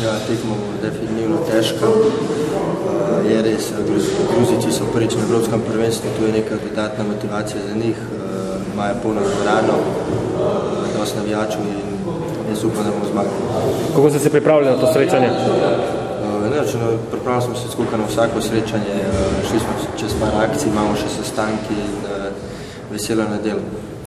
Ja, tekma bo definitivno težka. Je res, Gruzijci so prvič na evropskem prvenstvu, tu je neka dodatna motivacija za njih, imajo polno dvorano, dosti navijačev in jaz upam, da bomo zmagali. Kako ste se pripravili na to srečanje? Pripravili smo se skupaj na vsako srečanje, šli smo čez par akcij, imamo še sestanki in veselo nedeljo.